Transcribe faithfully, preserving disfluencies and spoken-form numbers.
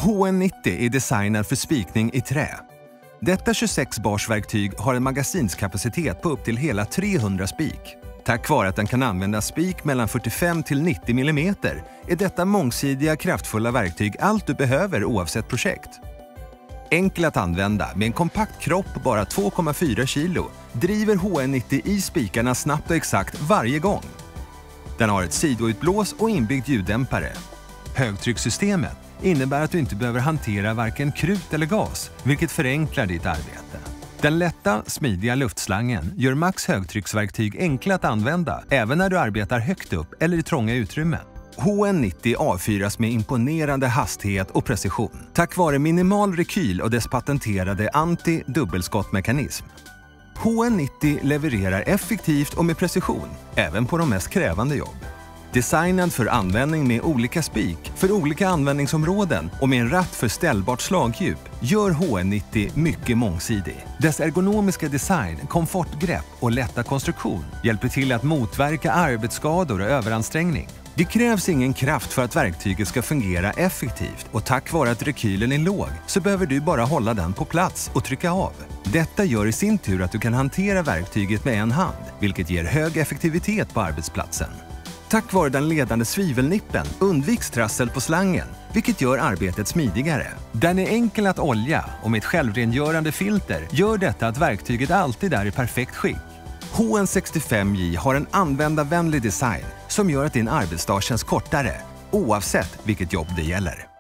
H N nittio är designad för spikning i trä. Detta tjugosex bars verktyg har en magasinskapacitet på upp till hela trehundra spik. Tack vare att den kan använda spik mellan fyrtiofem till nittio millimeter är detta mångsidiga kraftfulla verktyg allt du behöver oavsett projekt. Enkel att använda med en kompakt kropp på bara två komma fyra kilo driver H N nittio i spikarna snabbt och exakt varje gång. Den har ett sidoutblås och inbyggd ljuddämpare. Högtryckssystemet innebär att du inte behöver hantera varken krut eller gas, vilket förenklar ditt arbete. Den lätta, smidiga luftslangen gör Max högtrycksverktyg enkla att använda även när du arbetar högt upp eller i trånga utrymmen. H N nittio avfyras med imponerande hastighet och precision tack vare minimal rekyl och dess patenterade anti-dubbelskottmekanism. H N nittio levererar effektivt och med precision, även på de mest krävande jobb. Designad för användning med olika spik för olika användningsområden och med en ratt för ställbart slagdjup gör H N nittio mycket mångsidig. Dess ergonomiska design, komfortgrepp och lätta konstruktion hjälper till att motverka arbetsskador och överansträngning. Det krävs ingen kraft för att verktyget ska fungera effektivt och tack vare att rekylen är låg så behöver du bara hålla den på plats och trycka av. Detta gör i sin tur att du kan hantera verktyget med en hand, vilket ger hög effektivitet på arbetsplatsen. Tack vare den ledande svivelnippen undviks trassel på slangen, vilket gör arbetet smidigare. Den är enkel att olja och med ett självrengörande filter gör detta att verktyget alltid är i perfekt skick. H N sextiofem J har en användarvänlig design som gör att din arbetsdag känns kortare, oavsett vilket jobb det gäller.